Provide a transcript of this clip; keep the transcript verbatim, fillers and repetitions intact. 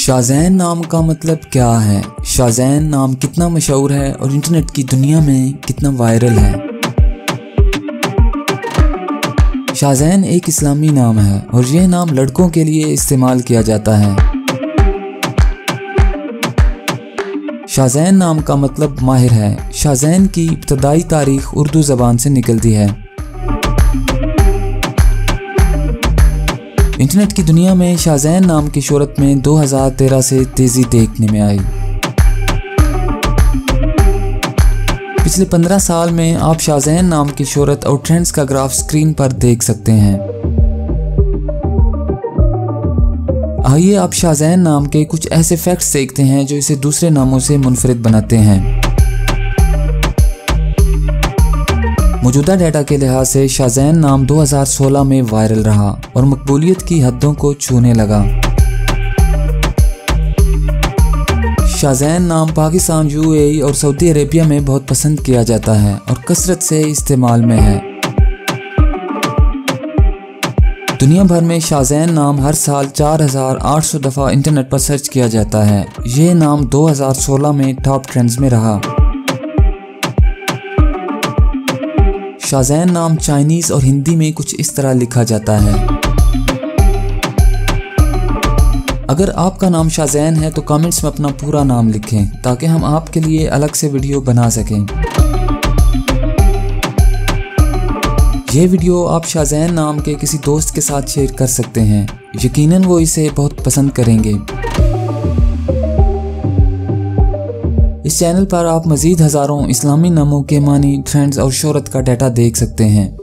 शाज़ैन नाम का मतलब क्या है? शाज़ैन नाम कितना मशहूर है और इंटरनेट की दुनिया में कितना वायरल है? शाज़ैन एक इस्लामी नाम है और यह नाम लड़कों के लिए इस्तेमाल किया जाता है। शाज़ैन नाम का मतलब माहिर है। शाज़ैन की इब्तदाई तारीख उर्दू ज़बान से निकलती है। इंटरनेट की दुनिया में शाज़ैन नाम की शोहरत में दो हज़ार तेरह से तेज़ी देखने में आई। पिछले पंद्रह साल में आप शाज़ैन नाम की शोहरत और ट्रेंड्स का ग्राफ स्क्रीन पर देख सकते हैं। आइए आप शाज़ैन नाम के कुछ ऐसे फैक्ट्स देखते हैं जो इसे दूसरे नामों से मुनफरिद बनाते हैं। मौजूदा डाटा के लिहाज से शाज़ैन नाम दो हज़ार सोलह में वायरल रहा और मकबूलियत की हदों को छूने लगा। शाज़ैन नाम पाकिस्तान, यूएई और सऊदी अरेबिया में बहुत पसंद किया जाता है और कसरत से इस्तेमाल में है। दुनिया भर में शाज़ैन नाम हर साल चार हज़ार आठ सौ दफ़ा इंटरनेट पर सर्च किया जाता है। ये नाम दो हज़ार सोलह में टॉप ट्रेंड्स में रहा। शाज़ैन नाम चाइनीज़ और हिंदी में कुछ इस तरह लिखा जाता है। अगर आपका नाम शाज़ैन है तो कमेंट्स में अपना पूरा नाम लिखें ताकि हम आपके लिए अलग से वीडियो बना सकें। यह वीडियो आप शाज़ैन नाम के किसी दोस्त के साथ शेयर कर सकते हैं। यकीनन वो इसे बहुत पसंद करेंगे। इस चैनल पर आप मज़ीद हज़ारों इस्लामी नामों के मानी, ट्रेंड्स और शोहरत का डाटा देख सकते हैं।